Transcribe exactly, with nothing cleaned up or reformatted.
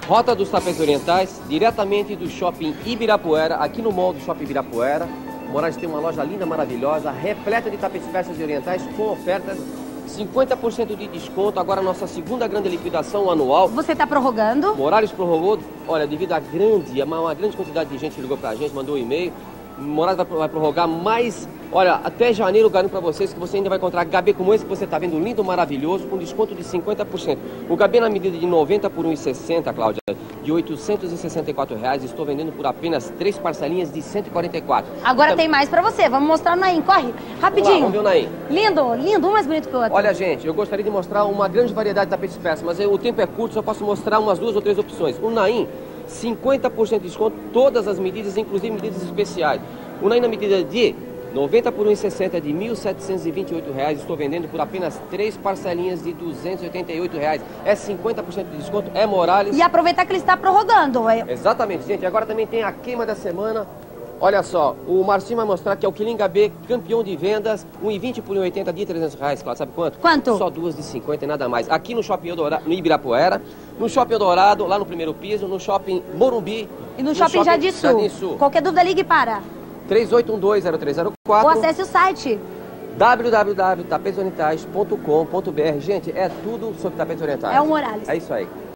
Rota dos Tapetes Orientais, diretamente do Shopping Ibirapuera, aqui no mall do Shopping Ibirapuera. Moraes tem uma loja linda, maravilhosa, repleta de tapetes persas e orientais, com ofertas, cinquenta por cento de desconto. Agora a nossa segunda grande liquidação anual. Você está prorrogando? Moraes prorrogou, olha, devido a grande, uma, uma grande quantidade de gente que ligou pra gente, mandou um e-mail. Moraes vai, vai prorrogar mais, olha, até janeiro eu garanto pra vocês que você ainda vai encontrar Gabê como esse que você tá vendo, lindo, maravilhoso, com desconto de cinquenta por cento. O Gabê na medida de noventa por um e sessenta, Cláudia, de oitocentos e sessenta e quatro reais, estou vendendo por apenas três parcelinhas de cento e quarenta e quatro. Agora então, tem mais pra você, vamos mostrar o Naim, corre, rapidinho. Vamos, lá, vamos ver o Naim. Lindo, lindo, um mais bonito que o outro. Olha, gente, eu gostaria de mostrar uma grande variedade de tapetes persas, mas eu, o tempo é curto, só posso mostrar umas duas ou três opções. O Naim, cinquenta por cento de desconto, todas as medidas, inclusive medidas especiais. O Naim na medida de noventa por um e sessenta de mil setecentos e vinte e oito reais, estou vendendo por apenas três parcelinhas de duzentos e oitenta e oito reais. É cinquenta por cento de desconto, é Moraes. E aproveitar que ele está prorrogando. É... Exatamente, gente. Agora também tem a queima da semana. Olha só, o Marcinho vai mostrar que é o Quilim Gabê, campeão de vendas, um e vinte por um e oitenta de trezentos reais, claro, sabe quanto? Quanto? Só duas de cinquenta e nada mais. Aqui no Shopping Eldorado, no Ibirapuera, no Shopping Eldorado, lá no primeiro piso, no Shopping Morumbi. E no, no Shopping, shopping Jardim Sul. Jardim Sul. Qualquer dúvida, ligue para três oito um dois, zero três zero quatro. Ou acesse o site w w w ponto tapetes orientais ponto com ponto b r. Gente, é tudo sobre tapetes orientais. É o Moraes. É isso aí.